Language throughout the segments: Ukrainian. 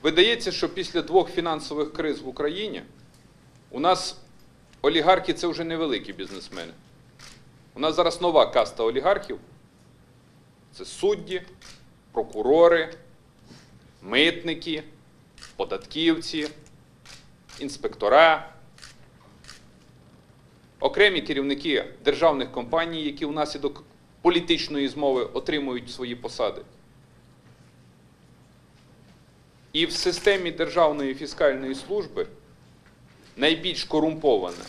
Видається, що після 2 фінансових криз в Україні у нас олігархи – це вже невеликі бізнесмени. У нас зараз нова каста олігархів – це судді, прокурори, митники, податківці, інспектора, окремі керівники державних компаній, які внаслідок політичної змови отримують свої посади. І в системі Державної фіскальної служби найбільш корумпована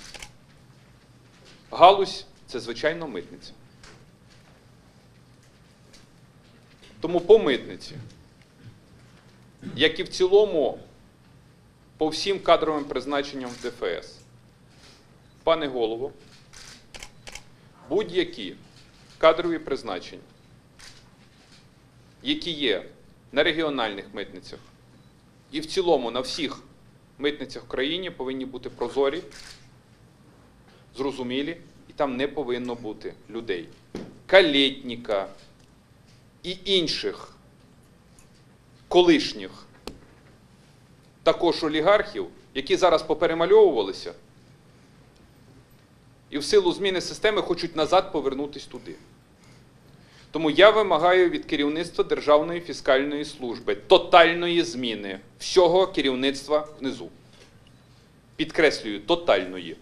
галузь – це, звичайно, митниця. Тому по митниці, як і в цілому по всім кадровим призначенням в ДФС, пане голово, будь-які кадрові призначення, які є на регіональних митницях і в цілому на всіх митницях в країні, повинні бути прозорі, зрозумілі, і там не повинно бути людей. Калєтніка і інших колишніх також олігархів, які зараз поперемальовувалися і в силу зміни системи хочуть назад повернутися туди. Тому я вимагаю від керівництва Державної фіскальної служби тотальної зміни всього керівництва внизу. Підкреслюю, тотальної.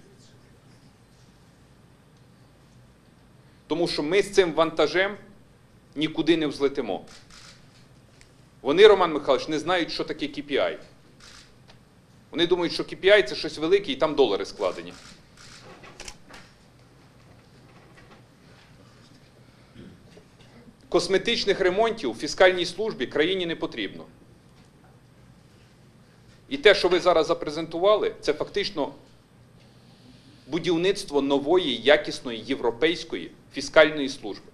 Тому що ми з цим вантажем нікуди не взлетимо. Вони, Роман Михайлович, не знають, що таке KPI. Вони думають, що KPI – це щось велике, і там долари складені. Косметичних ремонтів у фіскальній службі країні не потрібно. І те, що ви зараз запрезентували, це фактично будівництво нової, якісної, європейської фіскальної служби.